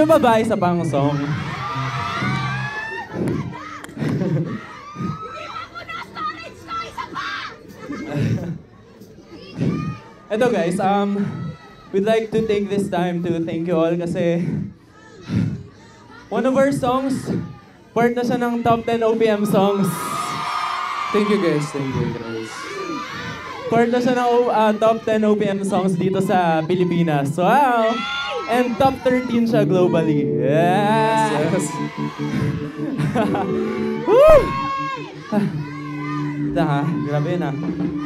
Pwede mo ba ba isa pang song? Ito guys, we'd like to take this time to thank you all kasi one of our songs, part na siya ng top 10 OPM songs. Thank you guys, thank you guys. Part na siya ng top 10 OPM songs dito sa Pilipinas. Wow! And top 13 siya globally. Yeah! Yes. Woo! Grabe yun ah.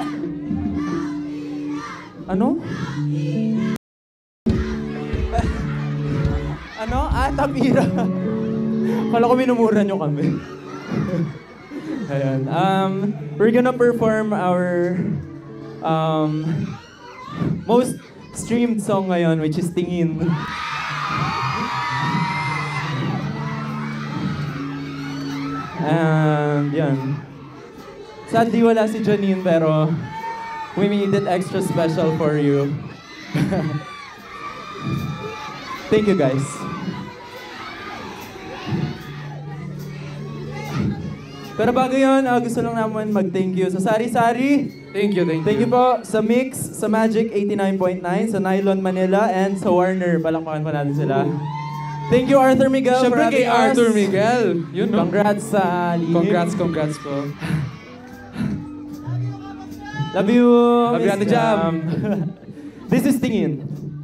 Ano? Ano? Tapira. Kala ko minumura nyo kami. Ayan. We're gonna perform our most streamed song ngayon, which is Tingin. And yan. Sadly wala si Janine pero we made it extra special for you. Thank you guys. Pero bago yun, gusto lang naman mag-thank you sa Sari Sari. Thank you, thank you. Thank you po sa Mix, sa Magic 89.9, sa Nylon Manila, and sa Warner. Palakpakan pa natin sila. Thank you, Arthur Miguel, Siyempre for kay having us. Arthur Miguel. Yun, no? Congrats sa Lihim. Congrats po. Love you. Love you, Miss Ate Jam. This is Tingin.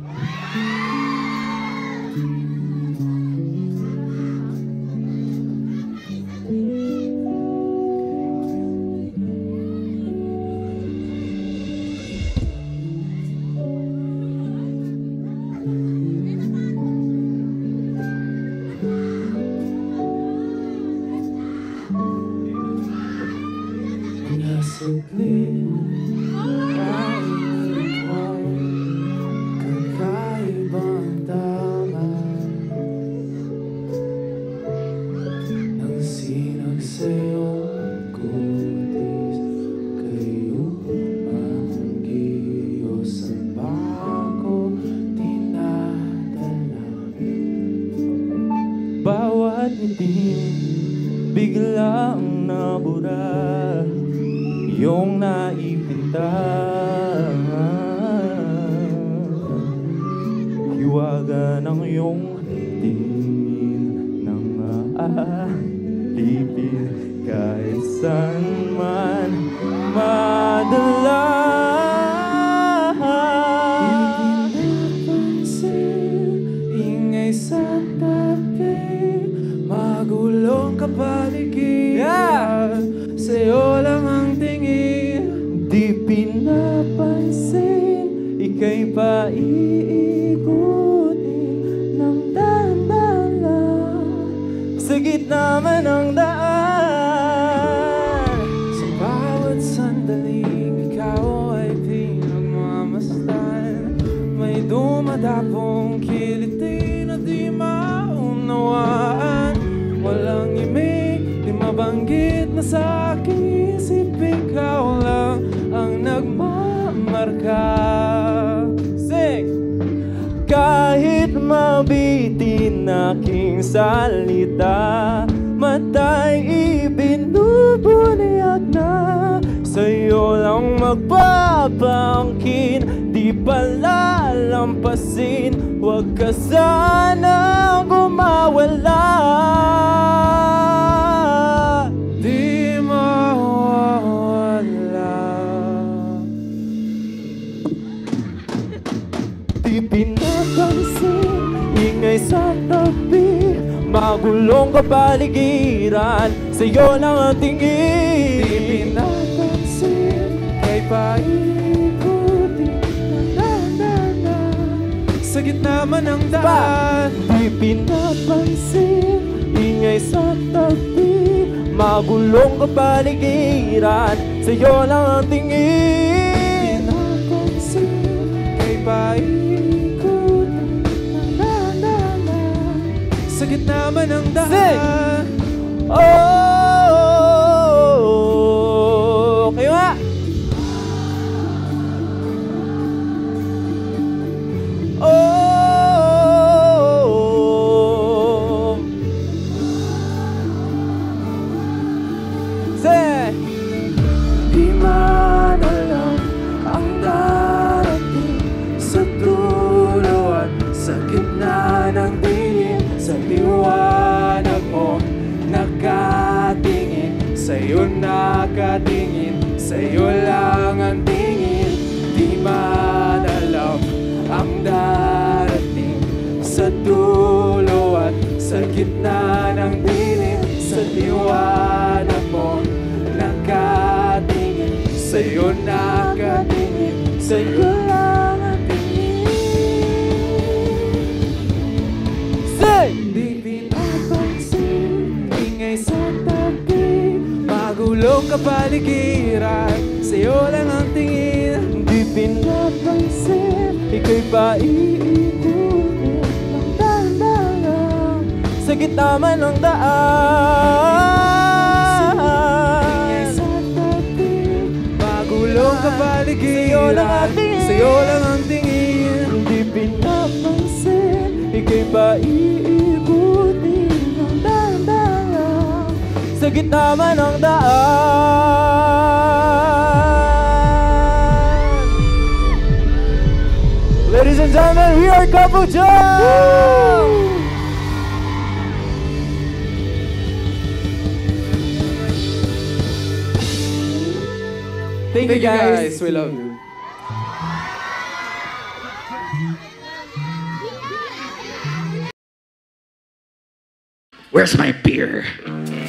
Bawat ngiti biglang nabura, iyong naipinta. Hiwaga ng iyong tingin ng aalipin kahit saan man madala. Ingay sa magulong kapaligiran, sa'yo lang ang tingin. Di pinapansin, ika'y paiikutin ng dahan-dahan lang sa gitna man ng daan. Sa bawat sandaling ikaw ay pinagmamasdan, may dumadapong kiliti na di maunawaan. Walang imig, di mabanggit na sa aking isip, ikaw lang ang nagmamarka. Sing! Kahit mabitin aking salita, matay ibinubuniyag na, sa'yo lang magpapangkin, di palalampasin, huwag ka sanang gumawala. Di mawawala. Di pinapansin, ingay sa tabi, magulong kapaligiran, sa'yo lang ang tingin. Di pinapansin, kay paikutin na sa gitna man ng daan. Di pinapansin, ingay sa tabi, magulong kapaligiran, sa'yo lang ang tingin. Di pinapansin, kay paikutin sa gitna man ng daan. Oh, kayo nga. Oh, Sa'yo nakatingin, sa'yo lang ang tingin. Di man alam ang darating sa dulo at sa gitna ng dilim. Sa liwanag mo nakatingin, sa'yo nakatingin, sa'yo lang ang tingin. Di pinapansin, ingay sa tabi, magulong kapaligiran, sa'yo lang ang tingin. Di pinapansin, ika'y paiikutin ng dahan-dahan sa gitna man ng daan. Ingay sa tabi, magulong kapaligiran, sa'yo lang ang tingin. Di pinapansin, ika'y paiikutin ng dahan-dahan sa gitna man ng daan. Ladies and gentlemen, we are Couple Joe! Thank you guys. We love you. Where's my beer?